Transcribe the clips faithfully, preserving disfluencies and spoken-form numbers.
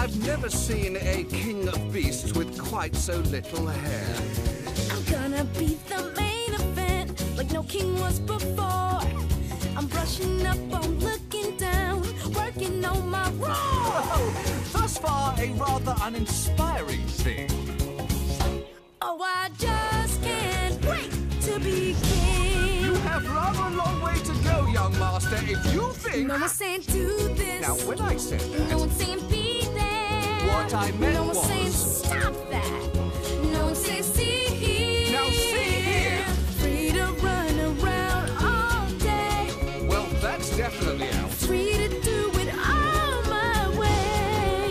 I've never seen a king of beasts with quite so little hair. I'm gonna be the main event, like no king was before. I'm brushing up on looking down, working on my role. Thus far, a rather uninspiring thing. Oh, I just can't wait to be king. You have rather a long way to go, young master, if you think... No one's saying do this. Now, when I said that... No one's saying be there. What I meant No one's was... saying stop that. No one's saying see here. Now, see here. Free to run around all day. Well, that's definitely out. Free to do it all my way.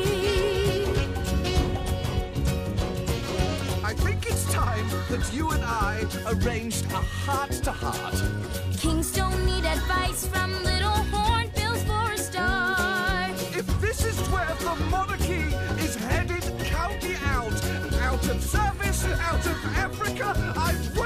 I think it's time that you and I arranged a heart-to-heart. Kings don't need advice from little hornbills for a start. If this is where the monarchy is headed, county out, out of service, out of Africa, I've